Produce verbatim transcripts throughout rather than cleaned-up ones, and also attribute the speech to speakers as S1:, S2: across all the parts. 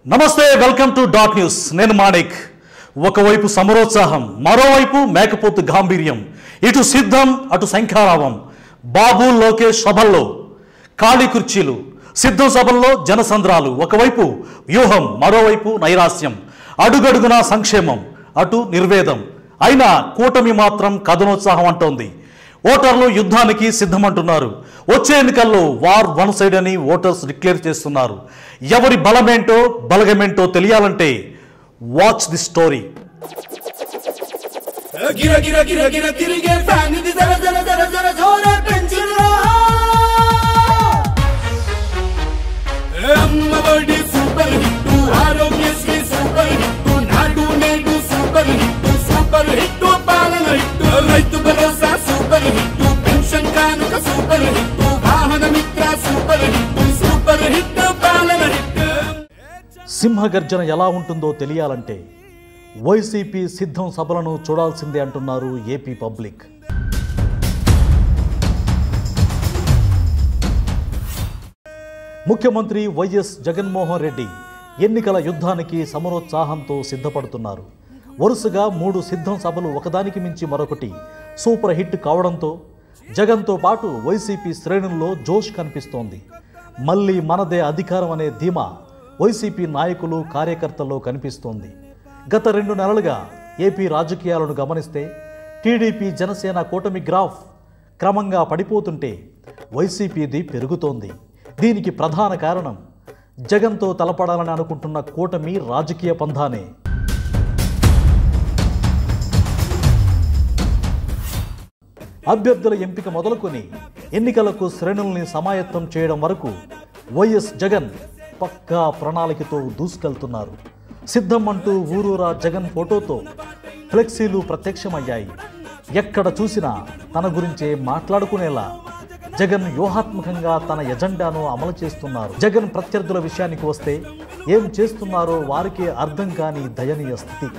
S1: నమస్తే, welcome to dot news. నేను మాణిక్. ఒకవైపు సమరోత్సాహం, మరోవైపు మేకపోతు గాంభీర్యం. ఇటు సిద్ధం, అటు శంఖారావం. బాబు లోకేష్ సభల్లో ఖాళీ కుర్చీలు, సిద్ధం సభల్లో జనసంద్రాలు. ఒకవైపు వ్యూహం, మరోవైపు నైరాస్యం. అడుగడుగున సంక్షేమం, అటు నిర్వేదం. అయినా కూటమి మాత్రం కథనోత్సాహం అంటోంది. ఓటర్లు యుద్ధానికి సిద్ధమంటున్నారు. వచ్చే ఎన్నికల్లో వార్ వన్ సైడ్ అని ఓటర్స్ డిక్లేర్ చేస్తున్నారు. ఎవరి బలమేంటో బలగమేంటో తెలియాలంటే watch the story.
S2: Rythu Bharosa super hit, pension కానుక super hit, Vahana Mitra super hit, super hit పాలన హిట్.
S1: సింహగర్జన ఎలా ఉంటుందో తెలియాలంటే వైసీపీ సిద్ధం సభలను చూడాల్సిందే అంటున్నారు ఏపీ పబ్లిక్. ముఖ్యమంత్రి వైఎస్ జగన్మోహన్ రెడ్డి ఎన్నికల యుద్ధానికి సమరోత్సాహంతో సిద్ధపడుతున్నారు. వరుసగా మూడు సిద్ధం సభలు ఒకదానికి మించి మరొకటి సూపర్ హిట్ కావడంతో జగన్తో పాటు వైసీపీ శ్రేణుల్లో జోష్ కనిపిస్తోంది. మళ్ళీ మనదే అధికారం అనే ధీమా వైసీపీ నాయకులు కార్యకర్తల్లో కనిపిస్తోంది. గత రెండు నెలలుగా ఏపీ రాజకీయాలను గమనిస్తే టీడీపీ జనసేన కూటమి గ్రాఫ్ క్రమంగా పడిపోతుంటే వైసీపీది పెరుగుతోంది. దీనికి ప్రధాన కారణం జగన్తో తలపడాలని అనుకుంటున్న కూటమి రాజకీయ పంధానే. అభ్యర్థుల ఎంపిక మొదలుకొని ఎన్నికలకు శ్రేణుల్ని సమాయత్తం చేయడం వరకు వైఎస్ జగన్ పక్కా ప్రణాళికతో దూసుకెళ్తున్నారు. సిద్ధం అంటూ ఊరూరా జగన్ ఫోటోతో ఫ్లెక్సీలు ప్రత్యక్షమయ్యాయి. ఎక్కడ చూసినా తన గురించే మాట్లాడుకునేలా జగన్ వ్యూహాత్మకంగా తన ఎజెండాను అమలు చేస్తున్నారు. జగన్ ప్రత్యర్థుల విషయానికి వస్తే ఏం చేస్తున్నారో వారికే అర్థం కాని దయనీయ స్థితి.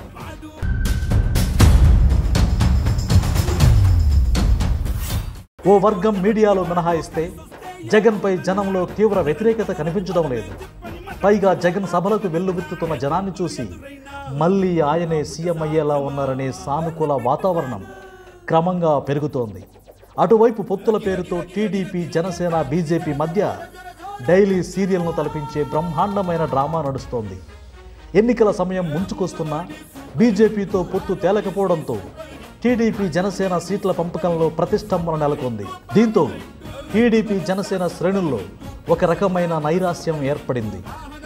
S1: ఓ వర్గం మీడియాలో మినహాయిస్తే జగన్పై జనంలో తీవ్ర వ్యతిరేకత కనిపించడం లేదు. పైగా జగన్ సభలకు వెల్లువిత్తుతున్న జనాన్ని చూసి మళ్ళీ ఆయనే సీఎం అయ్యేలా ఉన్నారనే సానుకూల వాతావరణం క్రమంగా పెరుగుతోంది. అటువైపు పొత్తుల పేరుతో టీడీపీ జనసేన బీజేపీ మధ్య డైలీ సీరియల్ను తలపించే బ్రహ్మాండమైన డ్రామా నడుస్తోంది. ఎన్నికల సమయం ముంచుకొస్తున్నా బీజేపీతో పొత్తు తేలకపోవడంతో టీడీపీ జనసేన సీట్ల పంపకంలో ప్రతిష్టంభన నెలకొంది. దీంతో టీడీపీ జనసేన శ్రేణుల్లో ఒక రకమైన నైరాస్యం ఏర్పడింది.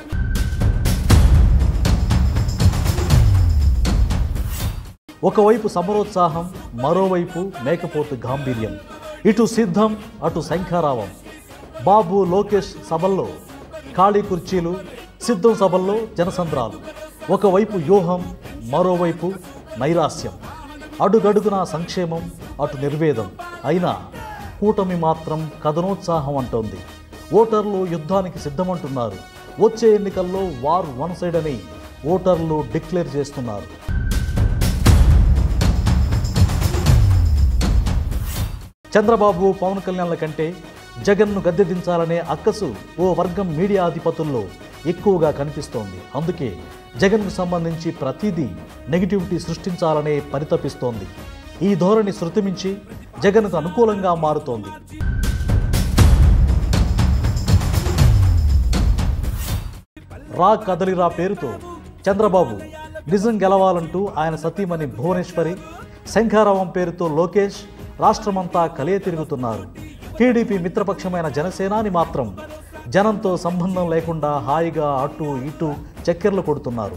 S1: ఒకవైపు సమరోత్సాహం, మరోవైపు మేకపోతు గాంభీర్యం. ఇటు సిద్ధం, అటు శంఖారావం. బాబు లోకేష్ సభల్లో ఖాళీ కుర్చీలు, సిద్ధం సభల్లో జనసంద్రాలు. ఒకవైపు వ్యూహం, మరోవైపు నైరాస్యం. అడుగడుగున సంక్షేమం, అటు నిర్వేదం. అయినా కూటమి మాత్రం కథనోత్సాహం అంటోంది. ఓటర్లు యుద్ధానికి సిద్ధమంటున్నారు. వచ్చే ఎన్నికల్లో వార్ వన్ సైడ్ అని ఓటర్లు డిక్లేర్ చేస్తున్నారు. చంద్రబాబు, పవన్ కళ్యాణ్ల కంటే జగన్ను గద్దె దించాలనే అక్కసు ఓ వర్గం మీడియా అధిపతుల్లో ఎక్కువగా కనిపిస్తోంది. అందుకే జగన్కు సంబంధించి ప్రతిదీ నెగిటివిటీ సృష్టించాలనే పరితపిస్తోంది. ఈ ధోరణి శృతిమించి జగన్కు అనుకూలంగా మారుతోంది. రా కదలిరా పేరుతో చంద్రబాబు నిజం గెలవాలంటూ ఆయన సతీమణి భువనేశ్వరి, శంఖారావం పేరుతో లోకేష్ రాష్ట్రమంతా కలియ తిరుగుతున్నారు. టీడీపీ మిత్రపక్షమైన జనసేనాని మాత్రం జనంతో సంబంధం లేకుండా హాయిగా అటు ఇటు చక్కెర్లు కొడుతున్నారు.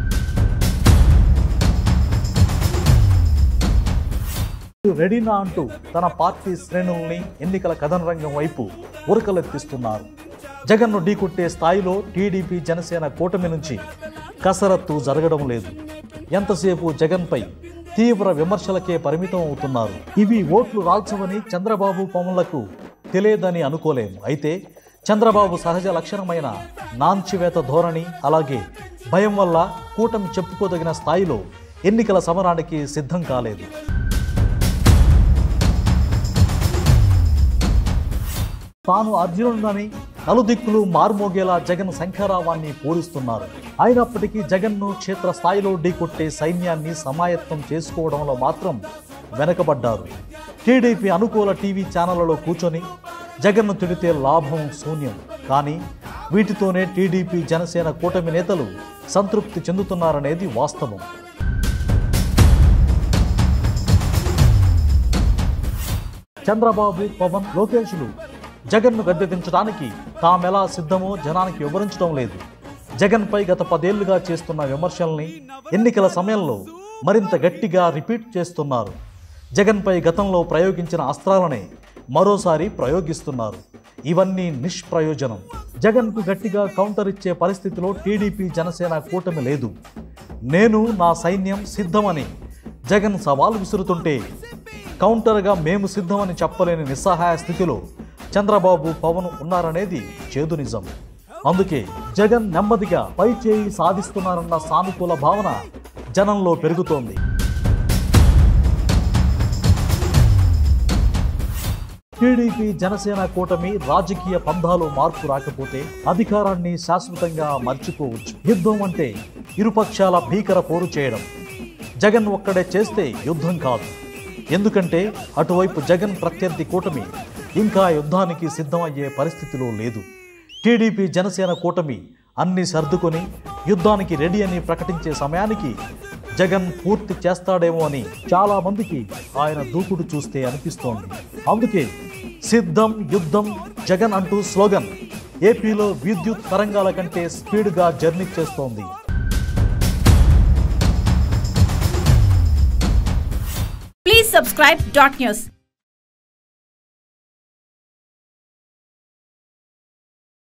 S1: రెడీనా అంటూ తన పార్టీ శ్రేణుల్ని ఎన్నికల కథన రంగం వైపు ఉరకలెత్తిస్తున్నారు. జగన్ను ఢీకొట్టే స్థాయిలో టీడీపీ జనసేన కూటమి నుంచి కసరత్తు జరగడం లేదు. ఎంతసేపు జగన్పై తీవ్ర విమర్శలకే పరిమితం అవుతున్నారు. ఇవి ఓట్లు రాల్చవని చంద్రబాబు పవన్లకు తెలియదని అనుకోలేము. అయితే చంద్రబాబు సహజ లక్షణమైన నాంచివేత ధోరణి, అలాగే భయం వల్ల కూటమి చెప్పుకోదగిన స్థాయిలో ఎన్నికల సమరానికి సిద్ధం కాలేదు. తాను అర్జునుడని నలుదిక్కులు మార్మోగేలా జగన్ శంఖారావాన్ని పూరిస్తున్నారు. అయినప్పటికీ జగన్ను క్షేత్రస్థాయిలో ఢీకొట్టే సైన్యాన్ని సమాయత్తం చేసుకోవడంలో మాత్రం వెనకబడ్డారు. టీడీపీ అనుకూల టీవీ ఛానళ్లలో కూర్చొని జగన్ను తిడితే లాభం శూన్యం. కానీ వీటితోనే టీడీపీ జనసేన కూటమి నేతలు సంతృప్తి చెందుతున్నారనేది వాస్తవం. చంద్రబాబు, పవన్, లోకేష్లు జగన్ను గద్దెదించడానికి తామెలా సిద్ధమో జనానికి వివరించడం లేదు. జగన్పై గత పదేళ్లుగా చేస్తున్న విమర్శల్ని ఎన్నికల సమయంలో మరింత గట్టిగా రిపీట్ చేస్తున్నారు. జగన్పై గతంలో ప్రయోగించిన అస్త్రాలనే మరోసారి ప్రయోగిస్తున్నారు. ఇవన్నీ నిష్ప్రయోజనం. జగన్కు గట్టిగా కౌంటర్ ఇచ్చే పరిస్థితిలో టీడీపీ జనసేన కూటమి లేదు. నేను నా సైన్యం సిద్ధమని జగన్ సవాల్ విసురుతుంటే కౌంటర్గా మేము సిద్ధమని చెప్పలేని నిస్సహాయ స్థితిలో చంద్రబాబు, పవన్ ఉన్నారనేది చేదు నిజం. అందుకే జగన్ నెమ్మదిగా పై చేయి సాధిస్తున్నారన్న సానుకూల భావన జనంలో పెరుగుతోంది. టీడీపీ జనసేన కూటమి రాజకీయ పంధాలు మార్పు రాకపోతే అధికారాన్ని శాశ్వతంగా మర్చిపోవచ్చు. యుద్ధం అంటే ఇరుపక్షాల భీకర పోరు చేయడం. జగన్ ఒక్కడే చేస్తే యుద్ధం కాదు. ఎందుకంటే అటువైపు జగన్ ప్రత్యర్థి కూటమి ఇంకా యుద్ధానికి సిద్ధమయ్యే పరిస్థితిలో లేదు. టీడీపీ జనసేన కూటమి అన్ని సర్దుకొని యుద్ధానికి రెడీ అని ప్రకటించే సమయానికి జగన్ పూర్తి చేస్తాడేమో అని చాలా మందికి ఆయన దూకుడు చూస్తే అనిపిస్తోంది. అందుకే సిద్ధం యుద్ధం జగన్ అంటూ స్లోగన్ ఏపీలో విద్యుత్ తరంగాల కంటే స్పీడ్గా జర్నీ చేస్తోంది.
S3: Please subscribe dot news.